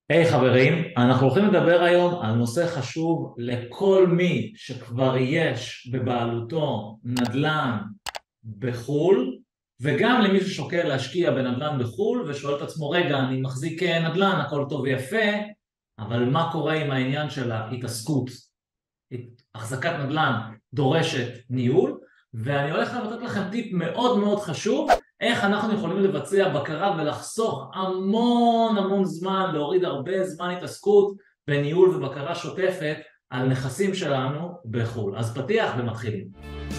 היי חברים, אנחנו הולכים לדבר היום על נושא חשוב לכל מי שכבר יש בבעלותו נדל"ן בחו"ל, וגם למי ששוקל להשקיע בנדל"ן בחו"ל ושואל את עצמו, רגע, אני מחזיק נדל"ן, הכל טוב ויפה, אבל מה קורה עם העניין של ההתעסקות? החזקת נדל"ן דורשת ניהול, ואני הולך לתת לכם טיפ מאוד מאוד חשוב, איך אנחנו יכולים לבצע בקרה ולחסוך המון המון זמן, להוריד הרבה זמן התעסקות בניהול ובקרה שוטפת על נכסים שלנו בחו"ל. אז פתיח ומתחילים.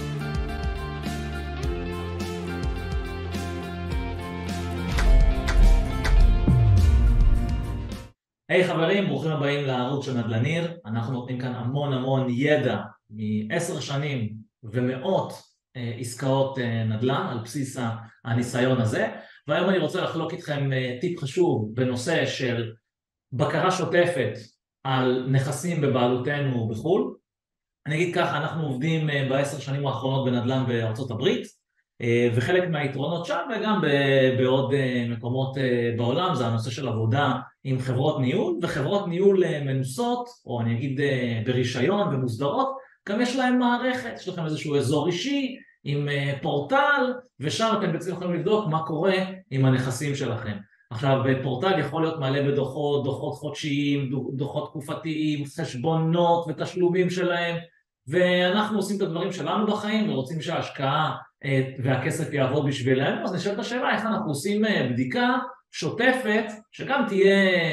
היי חברים, ברוכים הבאים לערוץ של נדל"ניר. אנחנו נותנים כאן המון המון ידע מ10 שנים ומאות עסקאות נדל"ן על בסיס הניסיון הזה, והיום אני רוצה לחלוק איתכם טיפ חשוב בנושא של בקרה שוטפת על נכסים בבעלותנו בחו"ל. אני אגיד ככה, אנחנו עובדים ב10 שנים האחרונות בנדל"ן בארצות הברית, וחלק מהיתרונות שם וגם בעוד מקומות בעולם זה הנושא של עבודה עם חברות ניהול, וחברות ניהול מנוסות, או אני אגיד ברישיון ומוסדרות, גם יש להם מערכת, יש לכם איזשהו אזור אישי עם פורטל, ושם אתם בעצם יכולים לבדוק מה קורה עם הנכסים שלכם. עכשיו, פורטל יכול להיות מלא בדוחות, דוחות חודשיים, דוחות תקופתיים, חשבונות ותשלומים שלהם, ואנחנו עושים את הדברים שלנו בחיים ורוצים שההשקעה והכסף יעבוד בשבילנו, אז נשאלת השאלה איך אנחנו עושים בדיקה שוטפת, שגם תהיה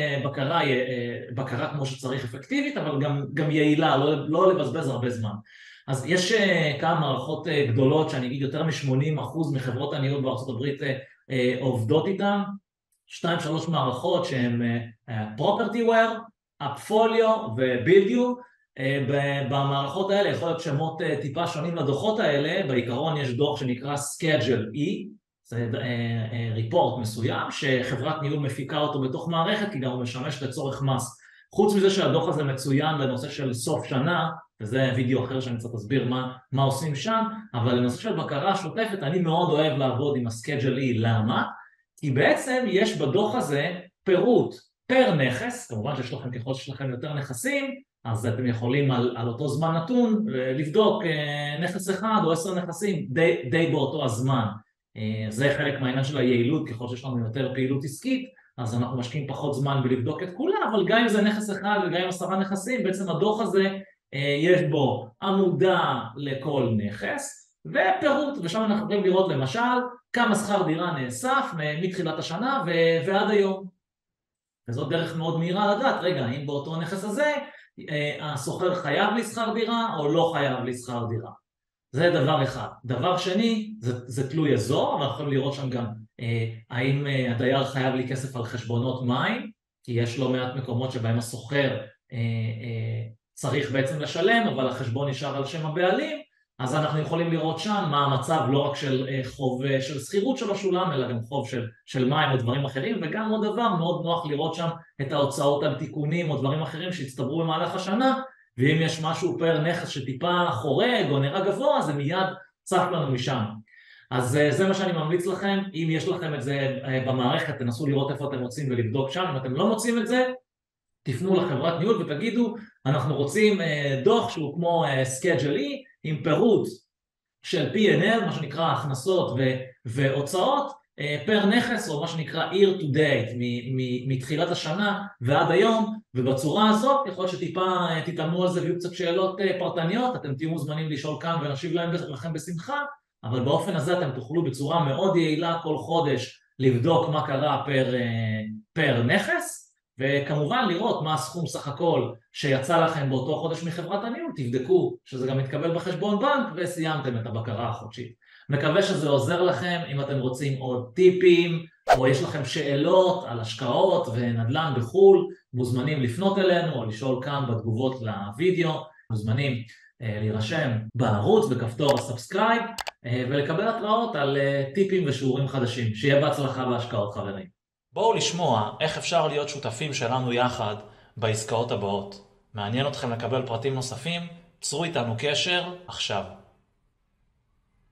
בקרה כמו שצריך אפקטיבית, אבל גם יעילה, לא לבזבז הרבה זמן. אז יש כמה מערכות גדולות, שאני אגיד יותר מ-80% מחברות הניהול בארצות הברית עובדות איתן, 2-3 מערכות שהן PropertyWare, AppFolio ו-BuildU. במערכות האלה יכול להיות שמות טיפה שונים לדוחות האלה, בעיקרון יש דוח שנקרא Schedule E, זה ריפורט מסוים שחברת ניהול מפיקה אותו בתוך מערכת, כי גם הוא משמש לצורך מס. חוץ מזה שהדוח הזה מצוין לנושא של סוף שנה, וזה וידאו אחר שאני קצת אסביר מה עושים שם, אבל לנושא של בקרה שוטפת אני מאוד אוהב לעבוד עם ה-Schedule E. למה? כי בעצם יש בדוח הזה פירוט פר נכס, כמובן שיש לכם ככל שיש לכם יותר נכסים, אז אתם יכולים על אותו זמן נתון לבדוק נכס אחד או 10 נכסים די באותו הזמן. זה חלק מהעניין של היעילות, ככל שיש לנו יותר פעילות עסקית, אז אנחנו משקיעים פחות זמן בלבדוק את כולם, אבל גם אם זה נכס אחד וגם אם 10 נכסים, בעצם הדוח הזה יש בו עמודה לכל נכס, ופירוט, ושם אנחנו יכולים לראות למשל כמה שכר דירה נאסף מתחילת השנה ועד היום. וזאת דרך מאוד מהירה לדעת, רגע, האם באותו נכס הזה הסוחר חייב לי שכר דירה או לא חייב לי שכר דירה. זה דבר אחד. דבר שני, זה תלוי אזור, אבל יכולים לראות שם גם האם הדייר חייב לי כסף על חשבונות מים, כי יש לא מעט מקומות שבהם הסוחר צריך בעצם לשלם, אבל החשבון נשאר על שם הבעלים, אז אנחנו יכולים לראות שם מה המצב לא רק של חוב של שכירות שלו שולם, אלא גם חוב של מים או דברים אחרים, וגם עוד דבר מאוד נוח לראות שם את ההוצאות על תיקונים או דברים אחרים שהצטברו במהלך השנה, ואם יש משהו פר נכס שטיפה חורג או נראה גבוה, זה מיד צף לנו משם. אז זה מה שאני ממליץ לכם, אם יש לכם את זה במערכת, תנסו לראות איפה אתם רוצים ולבדוק שם, אם אתם לא מוצאים את זה, תפנו לחברת ניהול ותגידו, אנחנו רוצים דוח שהוא כמו Schedule E, עם פירוט של P&L, מה שנקרא הכנסות והוצאות, פר נכס, או מה שנקרא year to date, מתחילת השנה ועד היום, ובצורה הזאת יכול שטיפה תתאמו על זה ויהיו קצת שאלות פרטניות, אתם תהיו מוזמנים לשאול כאן ונשיב לכם בשמחה, אבל באופן הזה אתם תוכלו בצורה מאוד יעילה כל חודש לבדוק מה קרה פר נכס, וכמובן לראות מה הסכום סך הכל שיצא לכם באותו חודש מחברת הניהול, תבדקו שזה גם מתקבל בחשבון בנק וסיימתם את הבקרה החודשית. מקווה שזה עוזר לכם. אם אתם רוצים עוד טיפים או יש לכם שאלות על השקעות ונדל"ן בחו"ל, מוזמנים לפנות אלינו או לשאול כאן בתגובות לוידאו, מוזמנים להירשם בערוץ בכפתור הסאבסקרייב ולקבל התראות על טיפים ושיעורים חדשים. שיהיה בהצלחה בהשקעות חברים. בואו לשמוע איך אפשר להיות שותפים שלנו יחד בעסקאות הבאות. מעניין אתכם לקבל פרטים נוספים? צרו איתנו קשר עכשיו.